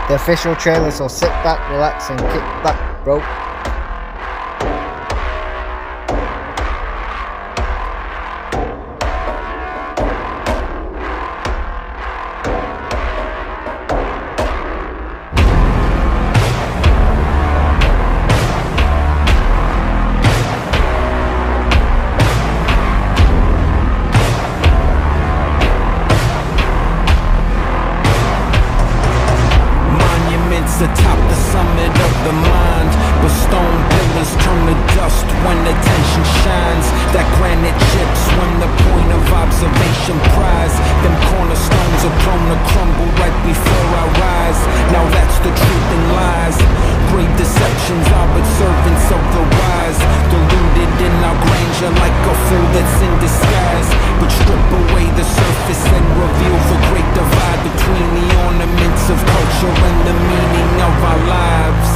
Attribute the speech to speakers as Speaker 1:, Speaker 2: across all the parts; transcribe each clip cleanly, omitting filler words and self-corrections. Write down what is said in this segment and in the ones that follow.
Speaker 1: the official trailer, so sit back, relax and kick back, bro.
Speaker 2: Atop the summit of the mind, but stone pillars turn to dust when attention shines. That granite chips when the point of observation prize. Them cornerstones are prone to crumble right before our eyes. Now that's the truth and lies. Great deceptions are but servants of the wise. Deluded in our grandeur like a fool that's in disguise. But strip away the surface and reveal the great divide between the ornaments of culture and the meaning of our lives.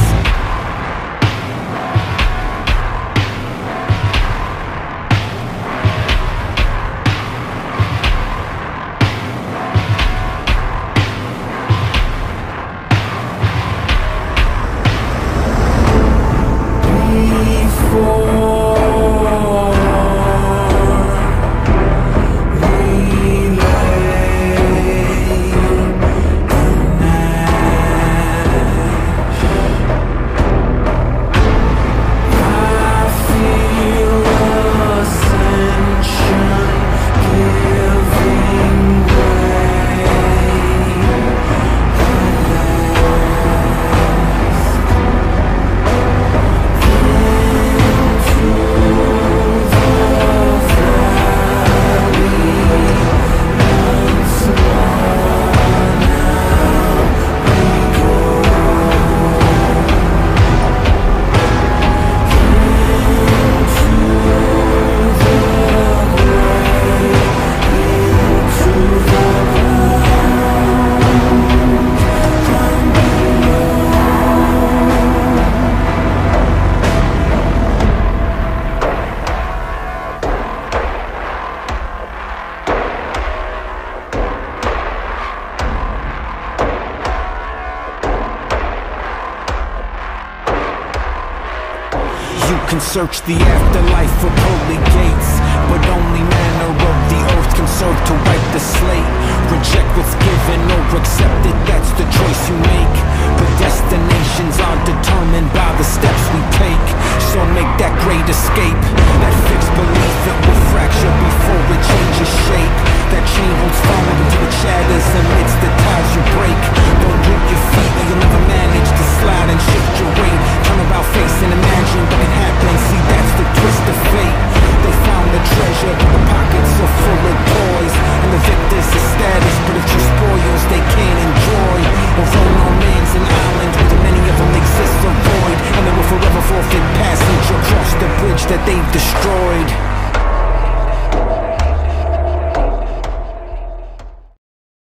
Speaker 2: You can search the afterlife for pearly gates, but only manner of the earth can serve to wipe the slate. Reject what's given or accept it, that's the choice you make. But destinations are determined by the steps we take. So make that great escape, that fixed belief it will fracture before it changes shape. That chain holds firm until it shatters amidst the ties you break. Don't grip your feet or you'll never manage to slide and shift your weight. Turn about face and imagine what can happen. See, that's the twist of fate. They found the treasure, but the pockets are full of toys. And the victors are status, but if you spoils, they can't enjoy. Although no man's an island, with many of them exist a void, and they will forever forfeit passage across the bridge that they've destroyed.